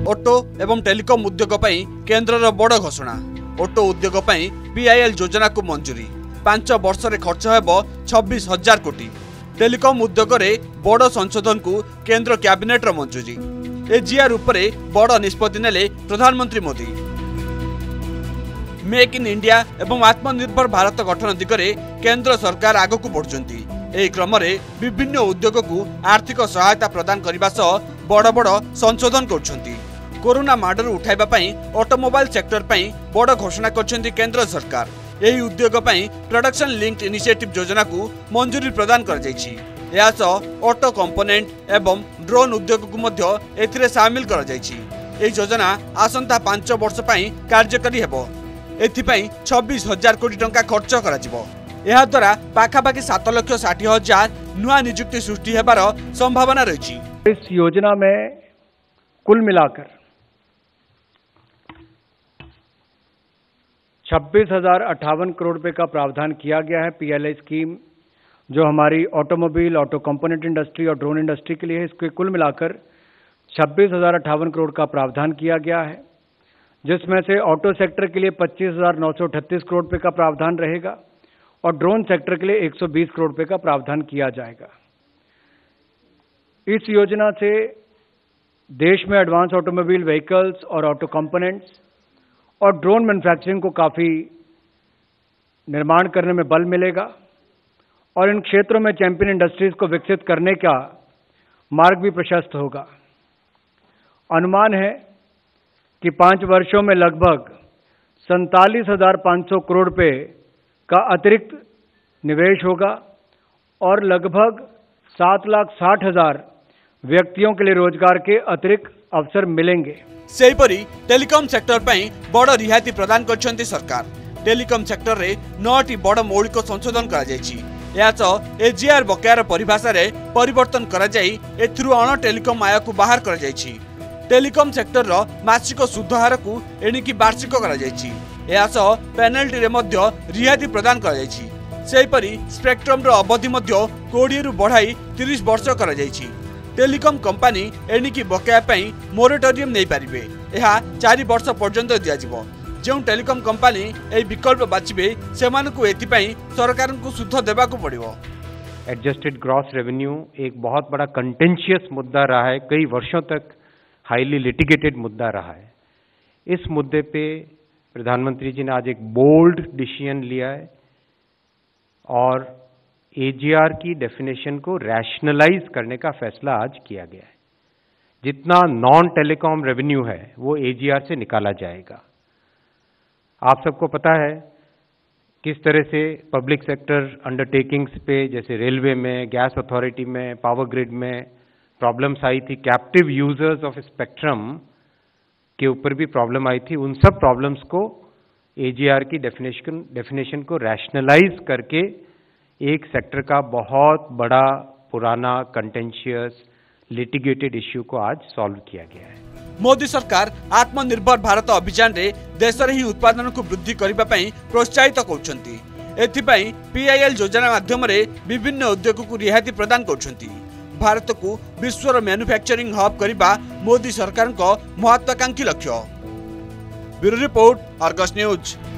Auto एवं telecom उद्योग पई केंद्रर बड़ घोषणा। ऑटो उद्योग पई पीआईएल योजना को मंजूरी। 5 वर्ष रे खर्च हेबो 26,000 कोटी। टेलिकॉम उद्योग रे बड़ संशोधन को केंद्र कैबिनेट रो मंजूरी। एजीआर उपरे बड़ निष्पत्ति नेले प्रधानमंत्री मोदी। मेक इन इंडिया एवं आत्मनिर्भर भारत गठन दिगरे केंद्र सरकार आगकू बढ़ुचंती। एही क्रम रे विभिन्न उद्योग को आर्थिक सहायता प्रदान करने सह बड़ बड़ संशोधन करुछंती। कोरोना माडरू उठाइबा पई ऑटोमोबाइल सेक्टर पई बड़ घोषणा करछंती केंद्र सरकार। एही उद्योग पई प्रोडक्शन लिंक्ड इनिशिएटिव योजना को मंजूरी प्रदान कर जायछि। या ऑटो कंपोनेंट एवं ड्रोन उद्योग को मध्य एथिरे शामिल कर जायछि। एही योजना आसंता 5 वर्ष पई कार्यकारी हेबो। एथिपई 26,000 कोटी टंका खर्च करा जिवो। यह द्वारा पाखापाखि 7,60,000 नुआ नियुक्ति सृष्टि हेबार संभावना रही। इस योजना में कुल मिलाकर 26,058 करोड़ रुपए का प्रावधान किया गया है। पीएलआई स्कीम जो हमारी ऑटोमोबाइल, ऑटो कंपोनेंट इंडस्ट्री और ड्रोन इंडस्ट्री के लिए है, इसके कुल मिलाकर 26,058 करोड़ का प्रावधान किया गया है, जिसमें से ऑटो सेक्टर के लिए 25,938 करोड़ रुपए का प्रावधान रहेगा और ड्रोन सेक्टर के लिए 120 करोड़ रुपए का प्रावधान किया जाएगा। इस योजना से देश में एडवांस ऑटोमोबाइल व्हीकल्स और ऑटो कंपोनेंट्स और ड्रोन मैन्युफैक्चरिंग को काफी निर्माण करने में बल मिलेगा और इन क्षेत्रों में चैंपियन इंडस्ट्रीज को विकसित करने का मार्ग भी प्रशस्त होगा। अनुमान है कि 5 वर्षों में लगभग 47,500 करोड़ रुपए का अतिरिक्त निवेश होगा और लगभग 7,60,000 व्यक्तियों के लिए रोजगार के अतिरिक्त अवसर मिलेंगे। सेहीपरि टेलिकॉम सेक्टर पई बड़ रिहाती प्रदान करछंती सरकार। टेलिकॉम सेक्टर रे 9टी बड़ मौलिक संशोधन करा जायछि। एजीआर बकायार परिभाषा रे परिवर्तन करा जाई एथिरु अण टेलिकॉम आय को बाहर करा जायछि। टेलिकॉम सेक्टर रो मासिक सुध हार को एणिकी वार्षिक करा जायछि। पेनाल्टी रे मध्य रिहाती प्रदान करा जायछि। सेहीपरि स्पेक्ट्रम रो अवधि मध्य 20 रु बढ़ाई 30 वर्ष करा जायछि। टेलिकॉम कंपनी एणिकी बकाया पई मोरेटोरियम नै पारिबे। एहा 4 वर्ष पर्यंत दिया जिवो। जो टेलिकॉम कंपनी ए विकल्प बाछिबे सेमानकु एथिपई सरकार को सुध देबाकू पड़िबो। एडजस्टेड ग्रॉस रेवेन्यू एक बहुत बड़ा कंटेंशियस मुद्दा रहा है, कई वर्षों तक हाईली लिटिगेटेड मुद्दा रहा है। इस मुद्दे पे प्रधानमंत्री जी ने आज एक बोल्ड डिसीजन लिया है और एजीआर की डेफिनेशन को रैशनलाइज करने का फैसला आज किया गया है। जितना नॉन टेलीकॉम रेवेन्यू है वो एजीआर से निकाला जाएगा। आप सबको पता है किस तरह से पब्लिक सेक्टर अंडरटेकिंग्स पे जैसे रेलवे में, गैस अथॉरिटी में, पावर ग्रिड में प्रॉब्लम्स आई थी। कैप्टिव यूजर्स ऑफ स्पेक्ट्रम के ऊपर भी प्रॉब्लम आई थी। उन सब प्रॉब्लम्स को एजीआर की डेफिनेशन को रैशनलाइज करके एक सेक्टर का बहुत बड़ा पुराना कंटेंशियस लिटिगेटेड इश्यू को आज सॉल्व किया गया है। मोदी सरकार आत्मनिर्भर भारत अभियान रे देश रे ही उत्पादन को वृद्धि करबा पई प्रोत्साहित करछंती। एथिपई पीआईएल योजना माध्यम रे विभिन्न उद्योग को रिहाती प्रदान करछंती। भारत को विश्वर मैन्युफैक्चरिंग हब करबा मोदी सरकार को महत्वाकांक्षी लक्ष्य। Bureau report, Argus news.